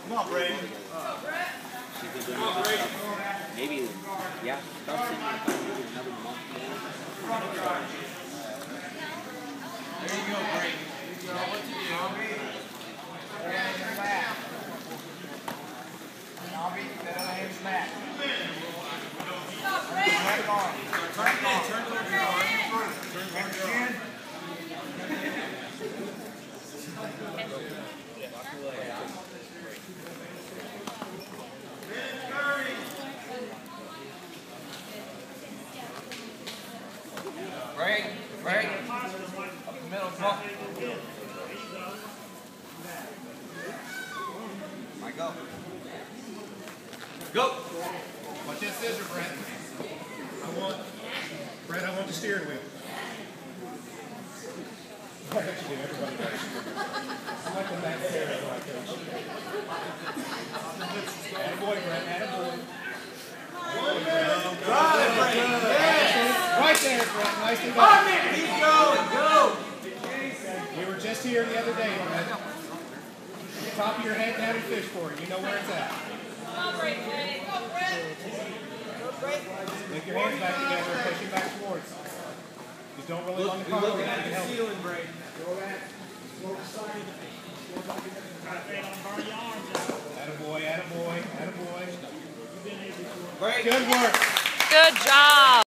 Come on, Brady. Come on, Brady. Maybe, yeah, another month. There you go, Brady. You know what to do. Nobby, that other hand's back. Turn it on. Turn it on. Turn towards your arm. Turn towards your arm. Break, break. Up the middle, come on. Mike, go. Go. Watch that scissor, Brett. Brett, I want the steering wheel. I bet you do, everybody does. I like the back there, I like those. Attaboy, Brett, attaboy. Drive, Brett. Yes. Right there, Brett, nicely Come done. in, keep going, go. We were just here the other day, Brett. Top of your head down and fish for it. You know where it's at. Come on, Brett. Go, Brett. Lift your hands back together and push it back towards. Just don't really want to Look cover at the it. ceiling, Brady. Attaboy, attaboy, attaboy. Brady. Good work. Good job.